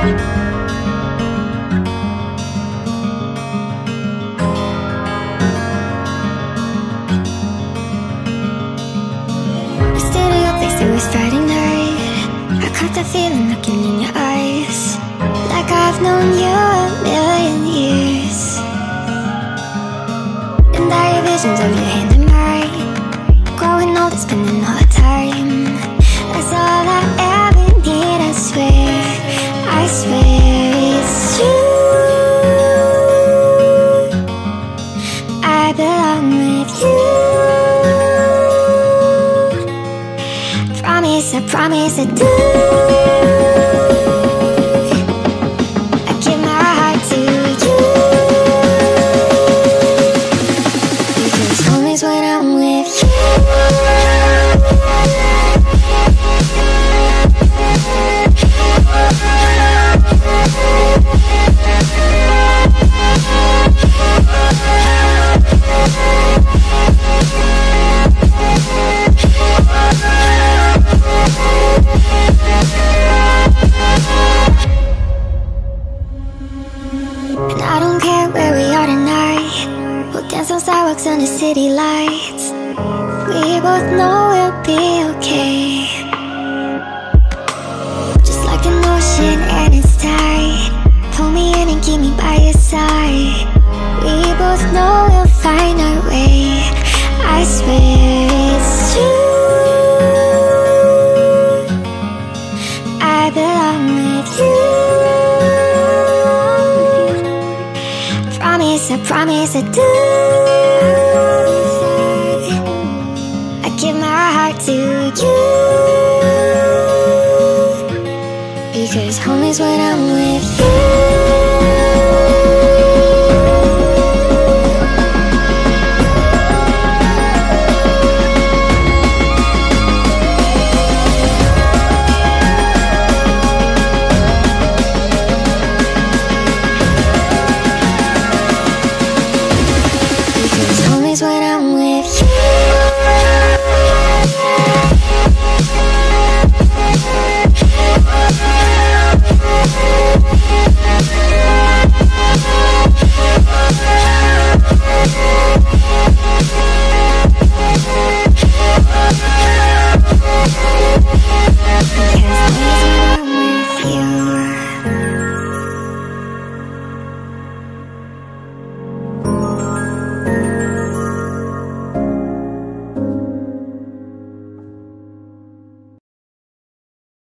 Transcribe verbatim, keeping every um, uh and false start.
was Friday night. I caught the feeling looking in your eyes, like I've known you a million years. And I have visions of your hand in mine, growing old, spending all the time. That's all I ever need, I swear, I swear it's true. I belong with you. I promise I do. I give my heart to you, because home is when I'm with you. And I don't care where we are tonight, we'll dance on sidewalks under city lights. We both know we'll be okay, just like an ocean and its tide. Pull me in and keep me by your side. We both know we'll find our way, I swear it's true. I belong with you. I promise I do. I give my heart to you, because home is when I'm with you.